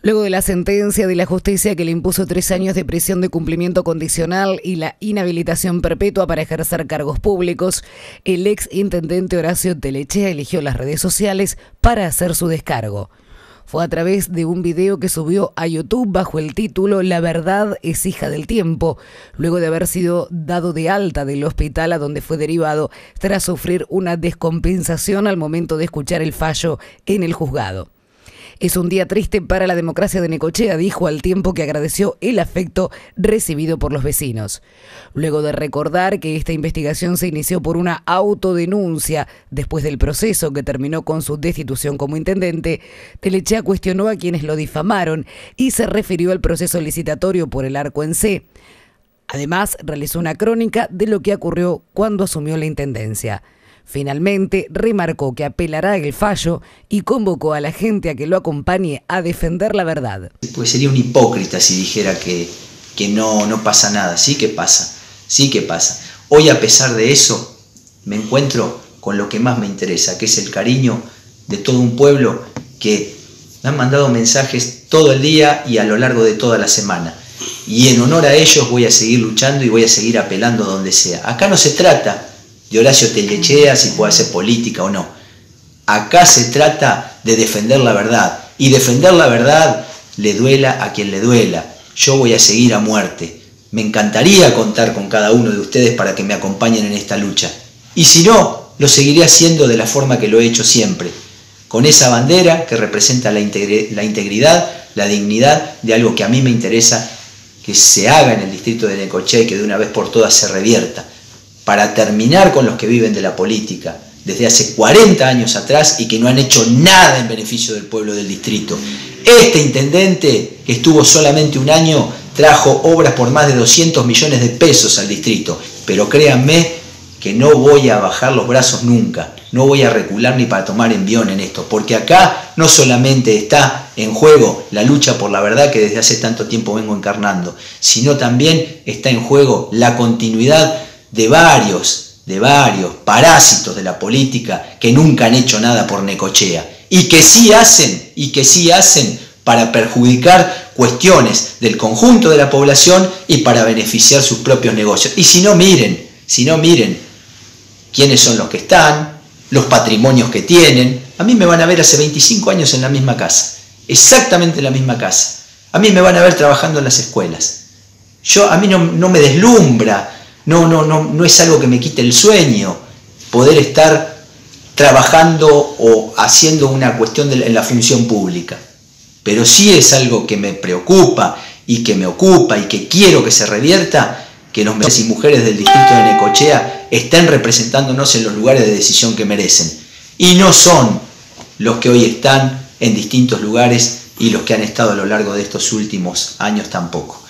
Luego de la sentencia de la justicia que le impuso 3 años de prisión de cumplimiento condicional y la inhabilitación perpetua para ejercer cargos públicos, el ex intendente Horacio Telechea eligió las redes sociales para hacer su descargo. Fue a través de un video que subió a YouTube bajo el título "La verdad es hija del tiempo", luego de haber sido dado de alta del hospital a donde fue derivado tras sufrir una descompensación al momento de escuchar el fallo en el juzgado. Es un día triste para la democracia de Necochea, dijo, al tiempo que agradeció el afecto recibido por los vecinos. Luego de recordar que esta investigación se inició por una autodenuncia después del proceso que terminó con su destitución como intendente, Telechea cuestionó a quienes lo difamaron y se refirió al proceso licitatorio por el Arco en C. Además, realizó una crónica de lo que ocurrió cuando asumió la intendencia. Finalmente, remarcó que apelará el fallo y convocó a la gente a que lo acompañe a defender la verdad. Pues sería un hipócrita si dijera que no pasa nada. Sí que pasa, sí que pasa. Hoy, a pesar de eso, me encuentro con lo que más me interesa, que es el cariño de todo un pueblo que me han mandado mensajes todo el día y a lo largo de toda la semana. Y en honor a ellos voy a seguir luchando y voy a seguir apelando donde sea. Acá no se trata de Horacio Telechea, si puede hacer política o no. Acá se trata de defender la verdad. Y defender la verdad le duela a quien le duela. Yo voy a seguir a muerte. Me encantaría contar con cada uno de ustedes para que me acompañen en esta lucha. Y si no, lo seguiré haciendo de la forma que lo he hecho siempre. Con esa bandera que representa la integridad, la dignidad de algo que a mí me interesa que se haga en el distrito de Necochea y que de una vez por todas se revierta. Para terminar con los que viven de la política desde hace 40 años atrás y que no han hecho nada en beneficio del pueblo del distrito. Este intendente, que estuvo solamente un año, trajo obras por más de 200 millones de pesos al distrito. Pero créanme que no voy a bajar los brazos nunca, no voy a recular ni para tomar envión en esto, porque acá no solamente está en juego la lucha por la verdad que desde hace tanto tiempo vengo encarnando, sino también está en juego la continuidad de varios parásitos de la política que nunca han hecho nada por Necochea y que sí hacen para perjudicar cuestiones del conjunto de la población y para beneficiar sus propios negocios. Y si no miren quiénes son los que están, los patrimonios que tienen. A mí me van a ver hace 25 años en la misma casa, exactamente en la misma casa. A mí me van a ver trabajando en las escuelas. A mí no me deslumbra. No es algo que me quite el sueño poder estar trabajando o haciendo una cuestión en la función pública. Pero sí es algo que me preocupa y que me ocupa y que quiero que se revierta, que los hombres y mujeres del distrito de Necochea estén representándonos en los lugares de decisión que merecen. Y no son los que hoy están en distintos lugares y los que han estado a lo largo de estos últimos años tampoco.